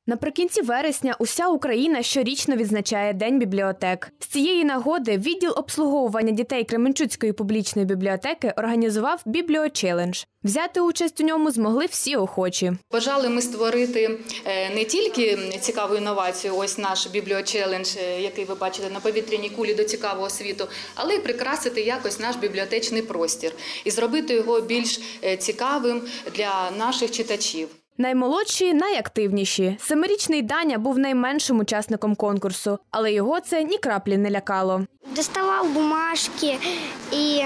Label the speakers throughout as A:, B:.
A: Наприкінці вересня уся Україна щорічно відзначає День бібліотек. З цієї нагоди відділ обслуговування дітей Кременчуцької публічної бібліотеки організував «Бібліочелендж». Взяти участь у ньому змогли всі охочі.
B: Бажали ми створити не тільки цікаву інновацію, ось наш «Бібліочелендж», який ви бачите на повітряній кулі до цікавого світу, але й прикрасити якось наш бібліотечний простір і зробити його більш цікавим для наших читачів.
A: Наймолодші – найактивніші. 7-річний Даня був найменшим учасником конкурсу, але його це ні краплі не лякало.
C: Доставав бумажки, і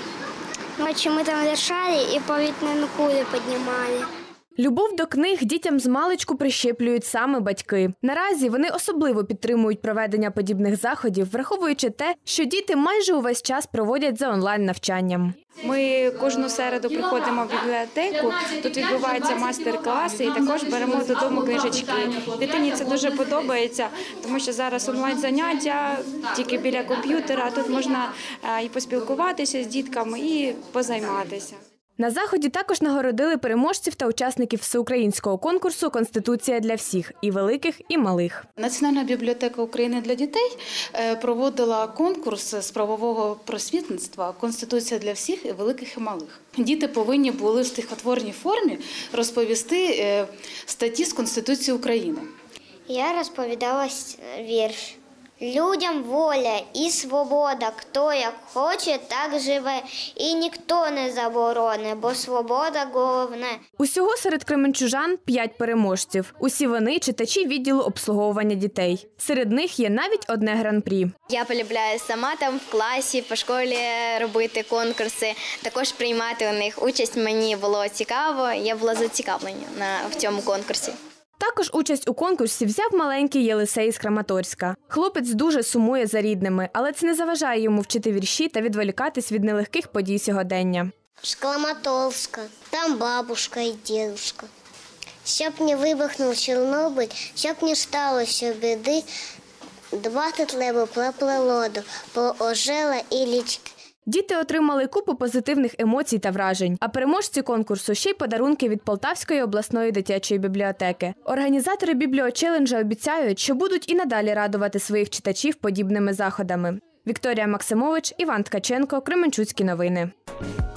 C: ночі ми там лишали і повітряну кулю піднімали.
A: Любов до книг дітям змалечку прищеплюють саме батьки. Наразі вони особливо підтримують проведення подібних заходів, враховуючи те, що діти майже увесь час проводять за онлайн-навчанням.
D: Ми кожну середу приходимо в бібліотеку, тут відбуваються майстер-класи і також беремо додому книжечки. Дитині це дуже подобається, тому що зараз онлайн-заняття тільки біля комп'ютера, тут можна і поспілкуватися з дітками, і позайматися.
A: На заході також нагородили переможців та учасників всеукраїнського конкурсу «Конституція для всіх» – і великих, і малих.
B: Національна бібліотека України для дітей проводила конкурс з правового просвітництва «Конституція для всіх» і великих, і малих. Діти повинні були в стихотворній формі розповісти статті з Конституції України.
C: Я розповідала вірш. Людям воля і свобода, хто як хоче, так живе, і ніхто не забороне, бо свобода головне.
A: Усього серед кременчужан 5 переможців. Усі вони – читачі відділу обслуговування дітей. Серед них є навіть одне гран-прі.
E: Я полюбляю сама там в класі, по школі робити конкурси, також приймати у них участь. Мені було цікаво, я була зацікавлена в цьому конкурсі.
A: Також участь у конкурсі взяв маленький Єлисей з Краматорська. Хлопець дуже сумує за рідними, але це не заважає йому вчити вірші та відволікатись від нелегких подій сьогодення.
C: З Краматорська, там бабушка і дідушка. Щоб не вибухнув Чорнобиль, щоб не сталося біди, дбати треба про природу, про ожела і річки.
A: Діти отримали купу позитивних емоцій та вражень, а переможці конкурсу ще й подарунки від Полтавської обласної дитячої бібліотеки. Організатори «Бібліочеленджа» обіцяють, що будуть і надалі радувати своїх читачів подібними заходами. Вікторія Максимович, Іван Ткаченко, Кременчуцькі новини.